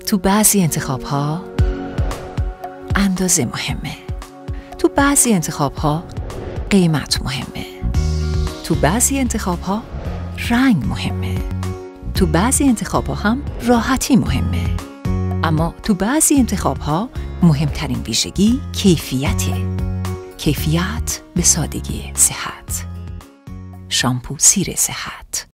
تو بعضی انتخاب‌ها اندازه مهمه. تو بعضی انتخاب‌ها قیمت مهمه. تو بعضی انتخاب‌ها رنگ مهمه. تو بعضی انتخاب‌ها هم راحتی مهمه. اما تو بعضی انتخاب‌ها مهمترین ویژگی کیفیته. کیفیت به سادگی صحت. شامپو سیر صحت.